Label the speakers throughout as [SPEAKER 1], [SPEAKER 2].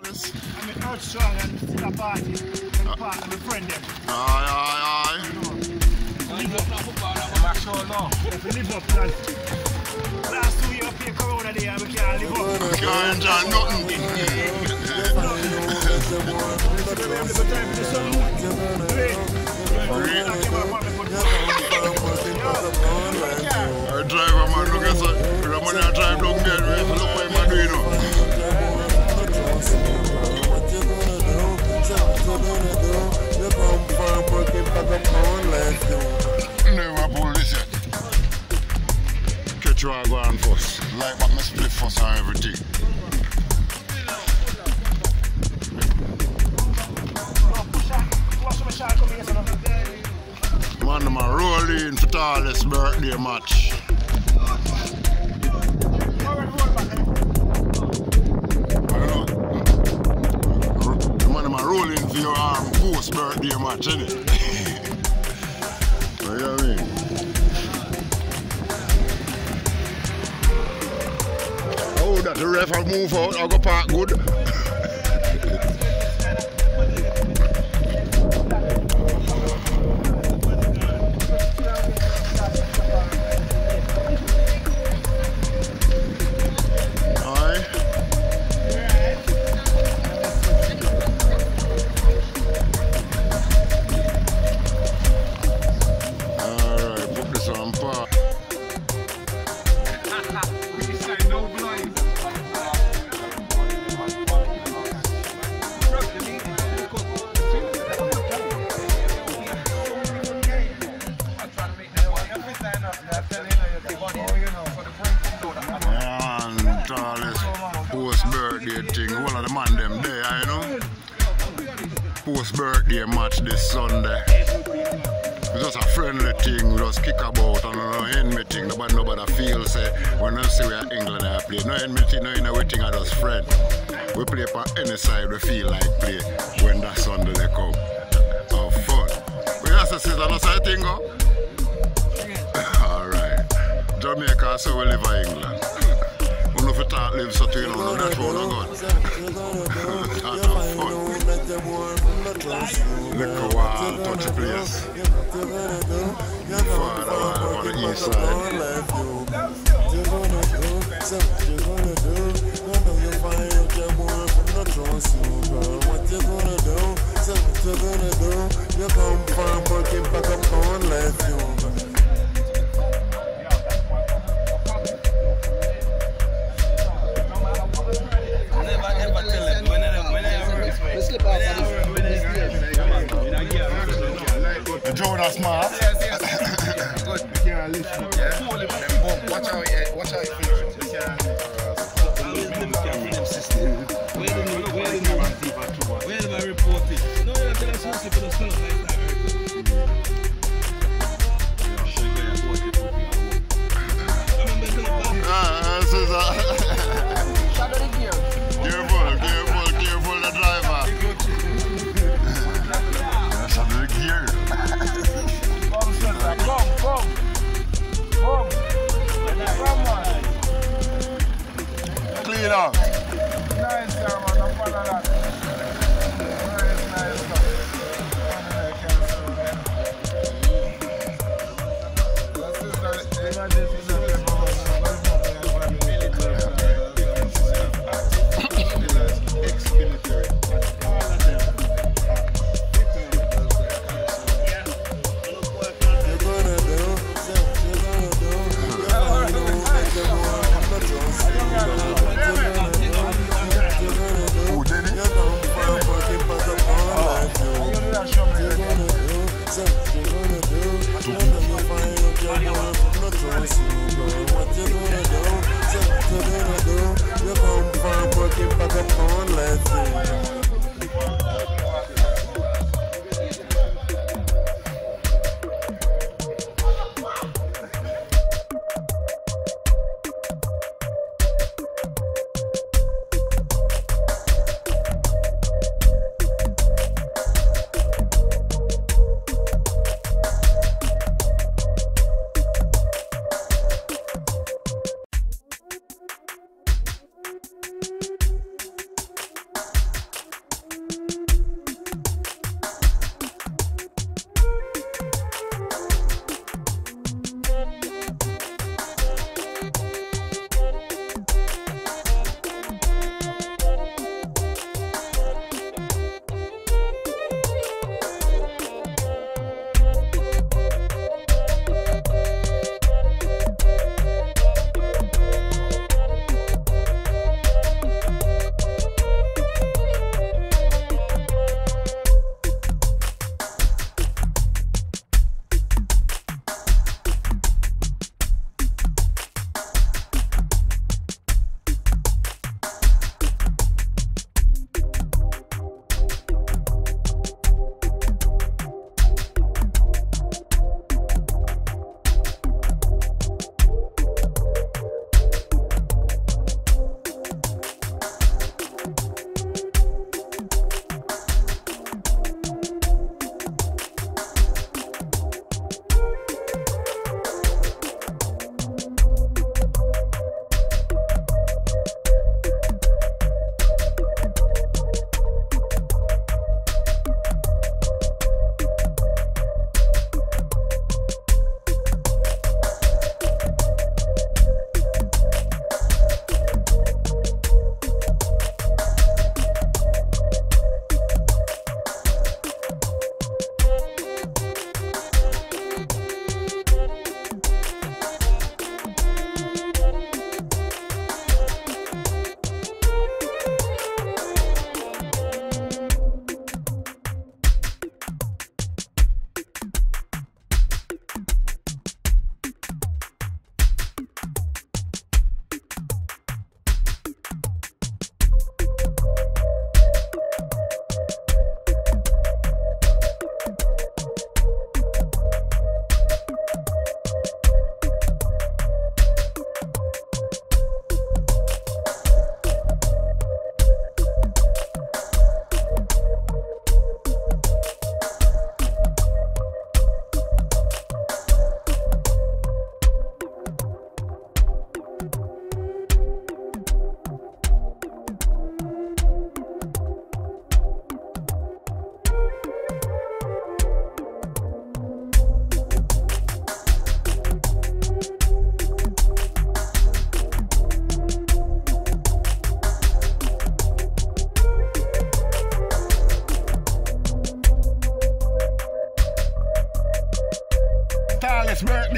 [SPEAKER 1] Tallest.
[SPEAKER 2] I'm Earth Strong and still a party. And part of my friend them.
[SPEAKER 1] Aye.
[SPEAKER 2] Live up. If we live up, because last 2 years up here, Corona Day, and we can't live up.
[SPEAKER 1] We can't enjoy nothing. Our driver man, look at that. The money I drive down there, we have to look what I'm doing now. Never pull this yet. Catch you all going first. Like what me split first and everything. Man, I'm rolling for Tallest birthday match. Man, I'm rolling for your post birthday match, innit? You know what I mean? Oh, that the ref have moved out, I'll go park good. Post birthday thing, one of the man them there, you know. Post birthday match this Sunday. It's just a friendly thing, we just kick about and no enemy thing. Nobody feels when I see we are England I play. No enemy, no everything I just friend. We play on any side we feel like play when that Sunday they come. Have fun. We have to see that side thing go. Alright. Jamaica so we live in England. If you talk live so you know, that's what I got. That's fun. Look a while, touch the place. Far away on the east Jonas Ma.
[SPEAKER 2] Good. Yeah, listen.
[SPEAKER 3] Watch out, where do I report it? No, you're telling us to the stuff like that.
[SPEAKER 1] Careful the driver. Shadow the gear. Come. Clean up.
[SPEAKER 2] Nice, man. I'm fond of that. Nice stuff.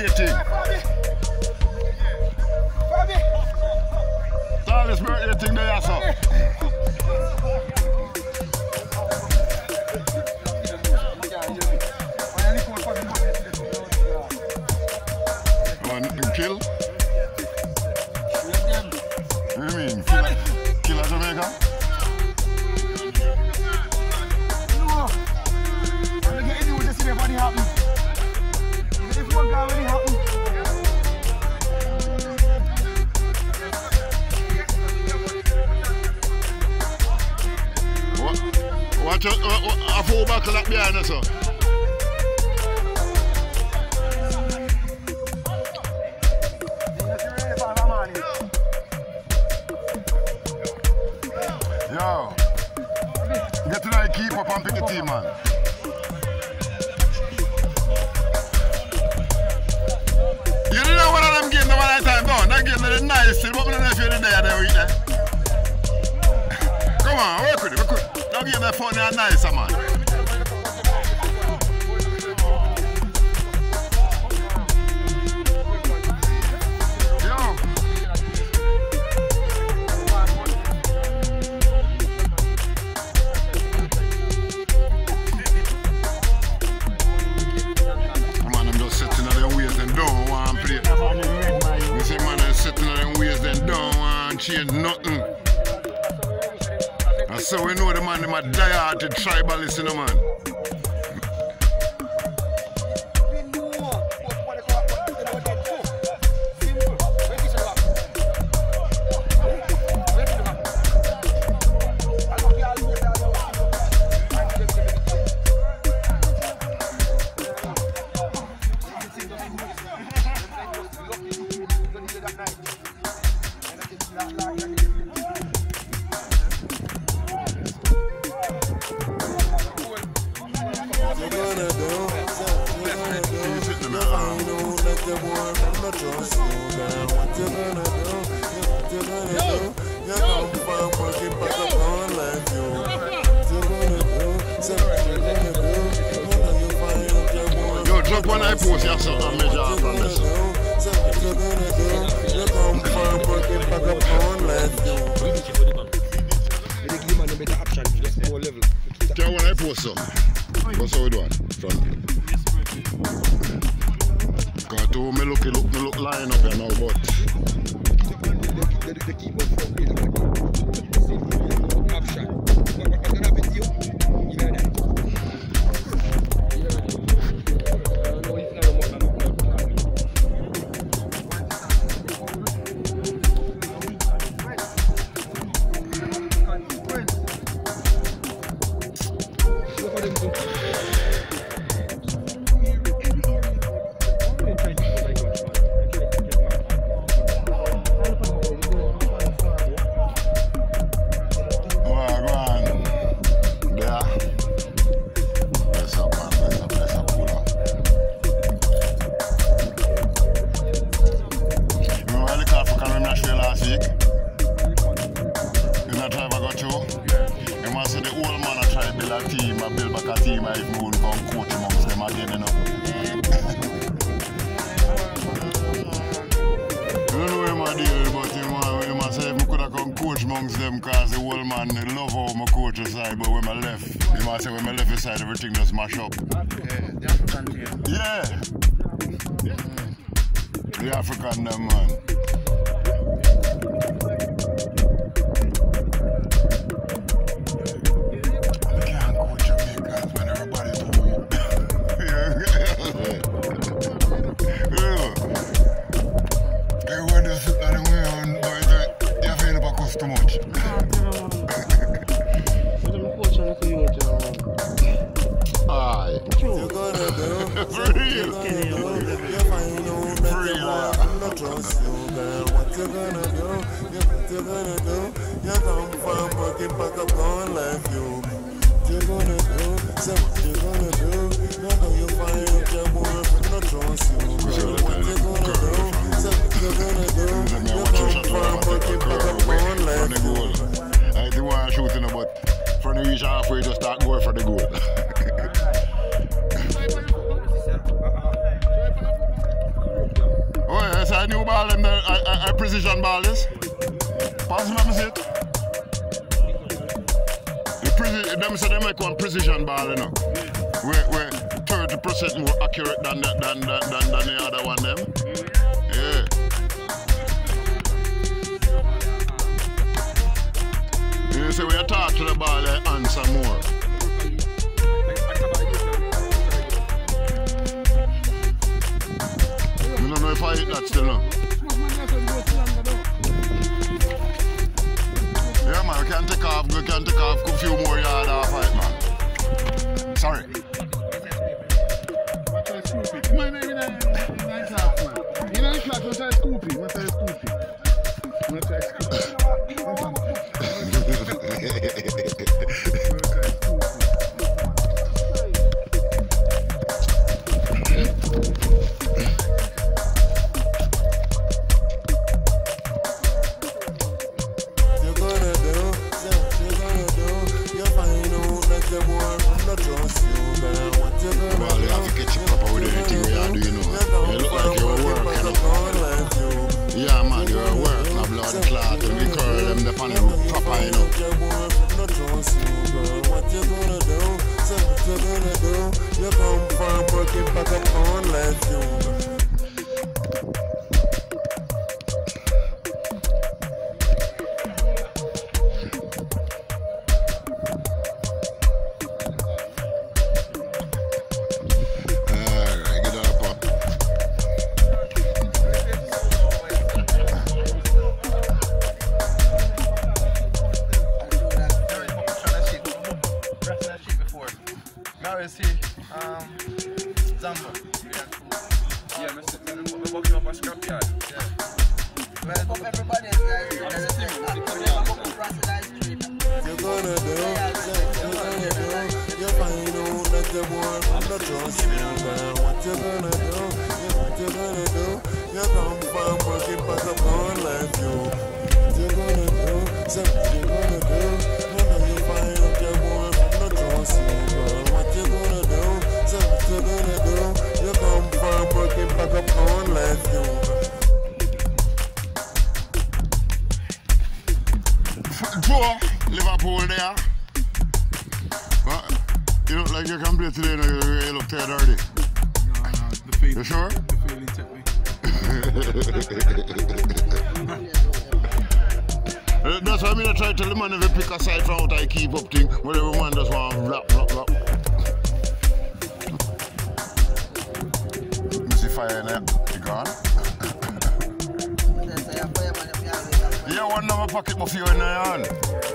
[SPEAKER 1] birthday thing. Charlie's birthday thing there, so. Kill? What do you mean? Kill a Jamaica?
[SPEAKER 2] No. I'm going to get with this thing if it happen. If one guy really happen.
[SPEAKER 1] Watch out, a full buckle up behind us, sir. Yo, get to the keep up and pick the team, man. You didn't know one of them games the one time down. That game is nice still, but I don't know if you're there with that. Come on, work with it, work with it. That game is fun and nice, man. Change nothing. And so we know the man, them a die-hearted tribalist, you know, man. Drop one I post here, so I measure up from this. Tell one I post so. What's how we doing? From because to me look line up here now, but coach amongst them because the whole man love how my coach side, but when I left, you might say when I left side, everything just mash up. Yeah. The African them, man. I can't go to Jamaica when everybody's home. Everyone just sit on the way on, but you're feeling about cost too much. Aye.
[SPEAKER 4] You're gonna do.
[SPEAKER 1] For real. For real.
[SPEAKER 4] Trust you, girl. What you gonna do? What you gonna do? You come from working back up on life, you. What you gonna do? Say what you gonna do? You know you find out your boyfriend not trust you, girl. What you gonna do? Say what you gonna do? You come from working back up on life, you.
[SPEAKER 1] I didn't want to shoot in but from the reach halfway, just start going for the goal. a new ball and a precision ball is. Pass me, let me see it. Them say they make one precision ball, you know. We're 30% more accurate than the other one them. Yeah. You see when you talk to the ball, they answer more. You don't know if I hit that still now. Yeah man, we can take off a few more yards off it, man. Sorry. Liverpool there. You look like you can play today, no, you look tired already.
[SPEAKER 3] No, the feeling.
[SPEAKER 1] You sure?
[SPEAKER 3] The feeling took me.
[SPEAKER 1] That's why I try to tell the man if you pick a side from out I keep up thing, but every man just want to rap. You see fire in there? You gone? Yeah, one number pocket for you in there on.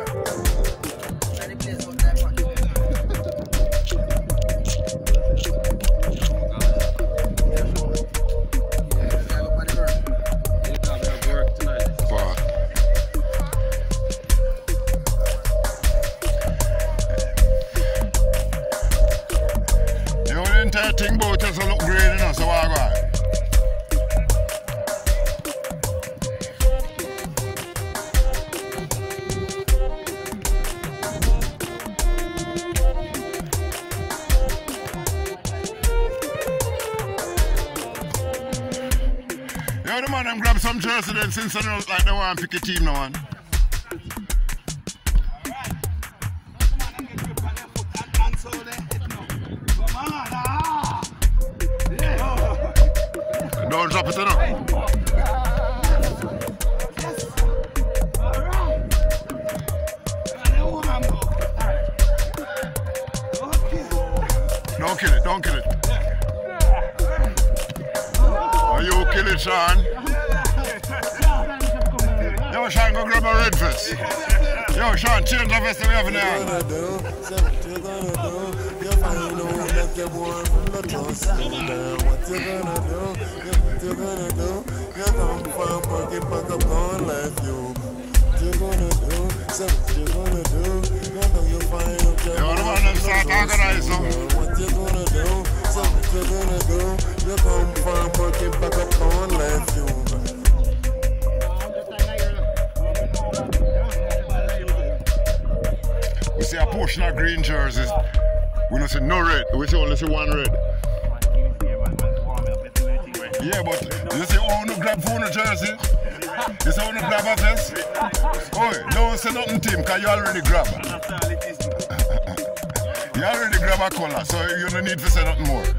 [SPEAKER 1] Thing about us look great, you know, so I go. Yo, the man, them grab some jersey then since I don't like they want to pick a team now, man. Don't drop it enough. Don't kill it. Oh, you kill it, Sean. Yo, Sean, go grab a red vest. Yo, Sean, change the vest that we have in there. Yo, the man them start organizing now.
[SPEAKER 4] What you gonna do? So what you gonna do? You come from working back up on left you.
[SPEAKER 1] We see a portion of green jerseys. We don't see no red. We see only see one red. Yeah, but you see how you grab for the jersey? You see how you grab a vest? Oh, don't say nothing to him because you already grab. You already grab a color, so you don't need to say nothing more.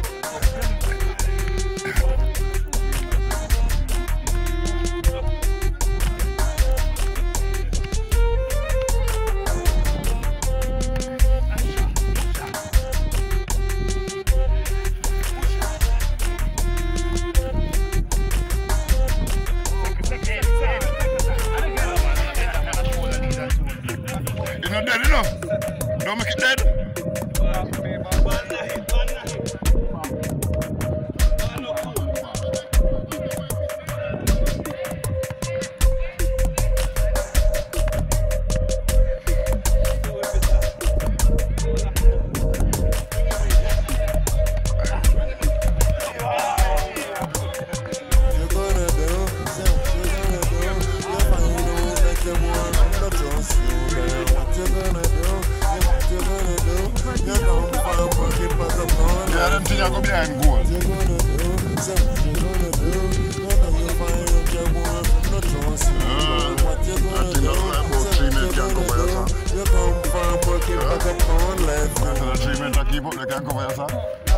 [SPEAKER 1] You're not dead enough. Don't make it dead. Yeah, them things are going behind goal. I think about 3 minutes can cover yourself. So the 3 minutes I keep up, they can cover yourself.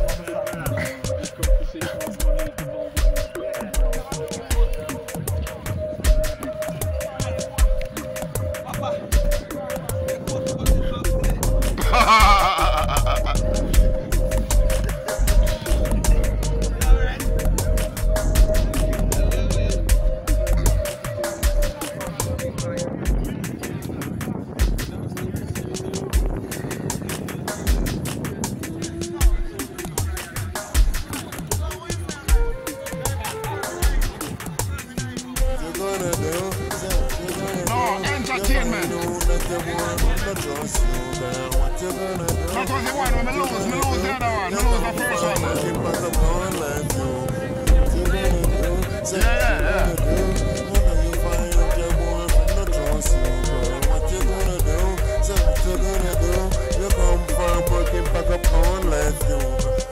[SPEAKER 1] No, entertainment. That was the one when I lose the other one. I lose the first one. Yeah. You come from working back up on life, you.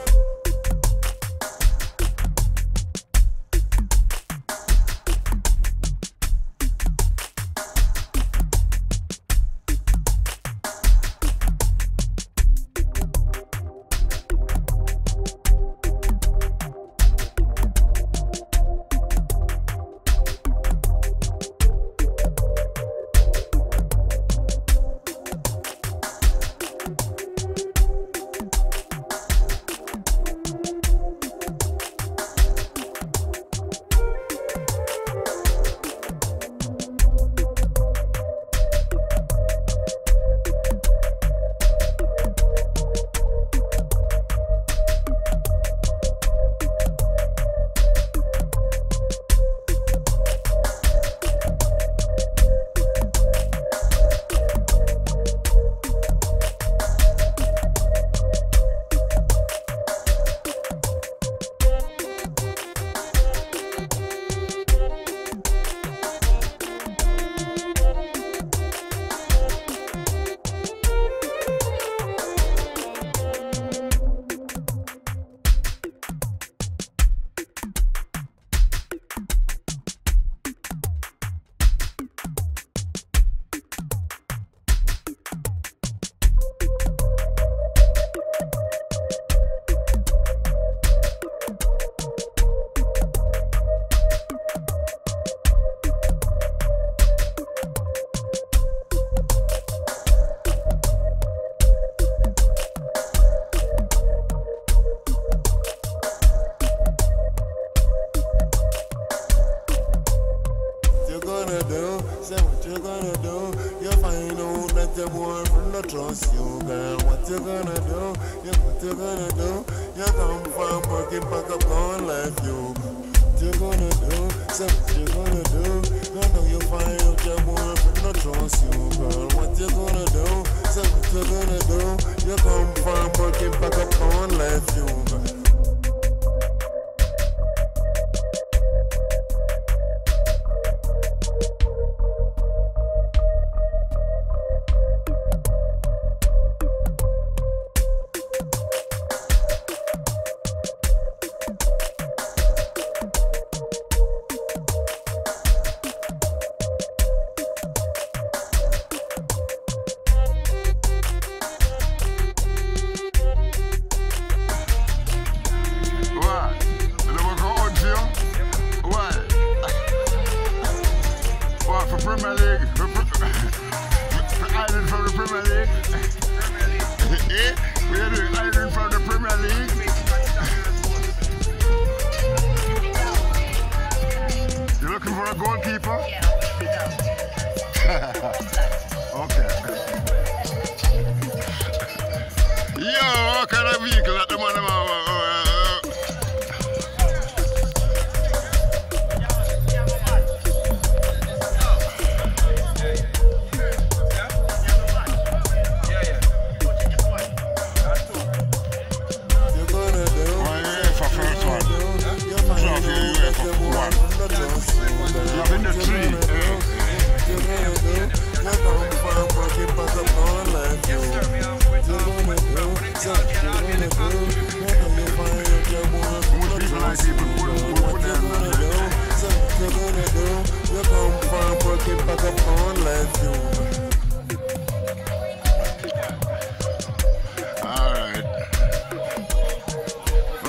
[SPEAKER 1] Say what you gonna do. You find out that your boyfriend don't trust you, girl. What you gonna do? What you gonna do? You come from working back up on life, you. What you gonna do? Say what you gonna do. I know you find out your boyfriend don't trust you, girl. What you gonna do? Say what you gonna do. You come from working back up on life, you.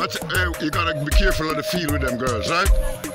[SPEAKER 1] You gotta be careful of the field with them girls, right?